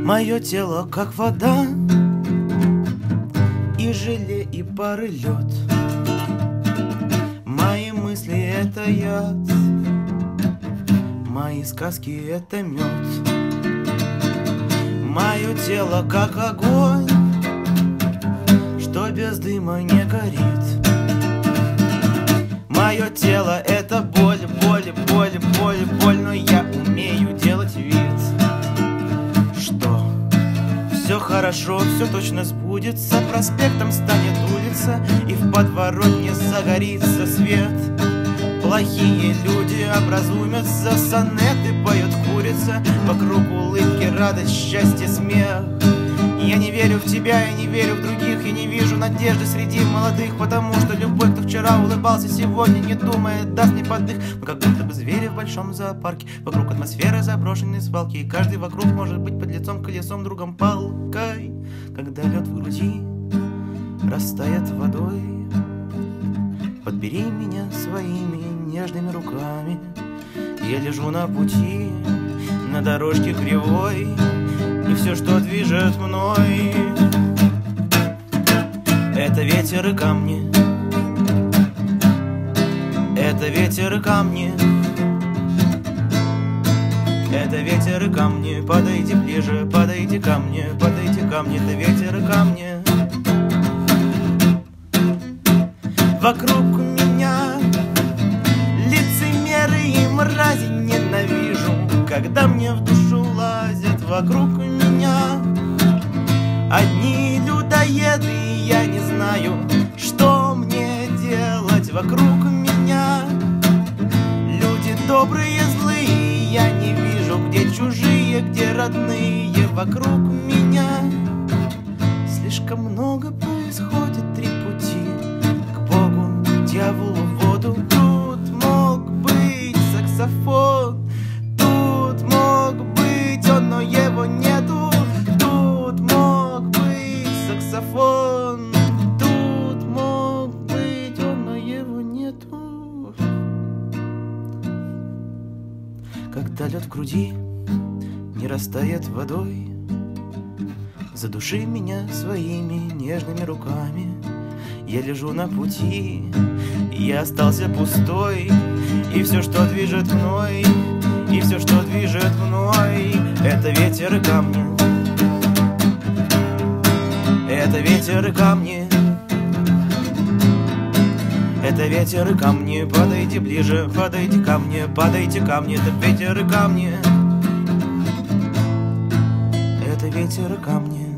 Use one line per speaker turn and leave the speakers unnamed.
Мое тело как вода, и желе, и пары лед. Мои мысли — это яд, мои сказки — это мед. Мое тело как огонь, что без дыма не горит. Мое тело — это боль, боль, боль, боль, боль, но я умею делать вид, что все хорошо, все точно сбудется. Проспектом станет улица, и в подворотне загорится свет. Плохие люди образумятся, сонеты поет курица, вокруг улыбки, радость, счастье, смех. Я не верю в тебя, я не верю в других, я не вижу надежды среди молодых, потому что любой, кто вчера улыбался, сегодня не думает, даст мне подых. Мы как будто бы звери в большом зоопарке, вокруг атмосферы заброшенной свалки, и каждый вокруг может быть под лицом колесом, другом палкой. Когда лед в груди растает водой, подбери меня своими нежными руками. Я лежу на пути, на дорожке кривой, и все, что движет мной, это ветер и камни, это ветер и камни, это ветер и камни. Подойди ближе, подойди ко мне, подойди ко мне, это ветер и камни. Вокруг меня лицемеры и мрази, ненавижу, когда мне в душу лазят. Вокруг меня одни людоеды, и я не знаю, что мне делать. Вокруг меня люди добрые, злые, и я не вижу, где чужие, где родные. Вокруг меня слишком много происходит, три пути к Богу, дьяволу, в воду. Тут мог быть саксофон, тут мог быть он, но его нету. Тут мог быть саксофон, тут мог быть он, но его нету. Когда лед в груди не растает водой, задуши меня своими нежными руками. Я лежу на пути, я остался пустой, и все, что движет мной, и все, что движет мной, это ветер и камни, это ветер и камни, это ветер и камни. Подойди ближе, подойди ко мне, подойди ко мне, это ветер и камни, это ветер и камни.